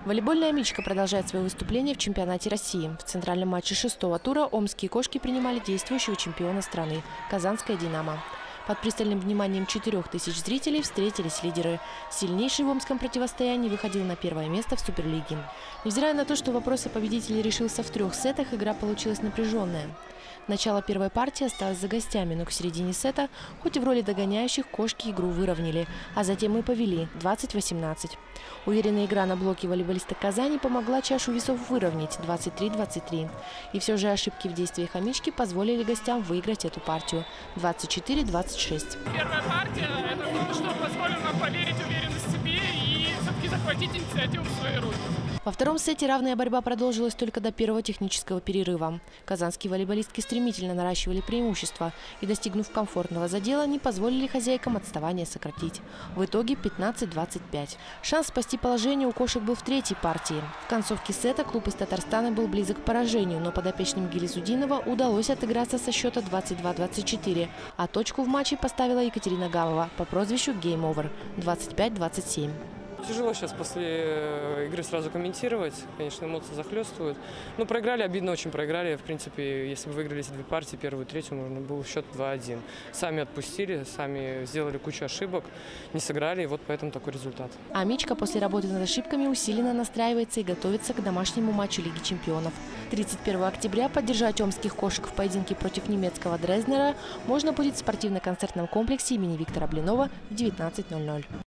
Волейбольная «Амичка» продолжает свое выступление в чемпионате России. В центральном матче 6-го тура омские кошки принимали действующего чемпиона страны – казанское «Динамо». Под пристальным вниманием 4000 зрителей встретились лидеры. Сильнейший в омском противостоянии выходил на первое место в Суперлиге. Невзирая на то, что вопрос о победителе решился в 3 сетах, игра получилась напряженная. Начало первой партии осталось за гостями, но к середине сета, хоть и в роли догоняющих, кошки игру выровняли, а затем и повели 20-18. Уверенная игра на блоке волейболиста Казани помогла чашу весов выровнять 23-23. И все же ошибки в действиях «Амички» позволили гостям выиграть эту партию 24-26. Первая партия – это то, что позволило нам поверить в уверенность в себе и все-таки захватить инициативу в свои руки. Во втором сете равная борьба продолжилась только до первого технического перерыва. Казанские волейболистки стремительно наращивали преимущество и, достигнув комфортного задела, не позволили хозяйкам отставание сократить. В итоге 15-25. Шанс спасти положение у кошек был в третьей партии. В концовке сета клуб из Татарстана был близок к поражению, но подопечным Гилизудинова удалось отыграться со счета 22-24, а точку в матче поставила Екатерина Гавова по прозвищу «Game Over» 25-27. Тяжело сейчас после игры сразу комментировать, конечно, эмоции захлестывают. Но проиграли, обидно очень проиграли. В принципе, если бы выиграли эти две партии, первую и третью, можно было счет 2-1. Сами отпустили, сами сделали кучу ошибок, не сыграли, и вот поэтому такой результат. «Амичка» после работы над ошибками усиленно настраивается и готовится к домашнему матчу Лиги чемпионов. 31 октября поддержать омских кошек в поединке против немецкого Дрезднера можно будет в спортивно-концертном комплексе имени Виктора Блинова в 19:00.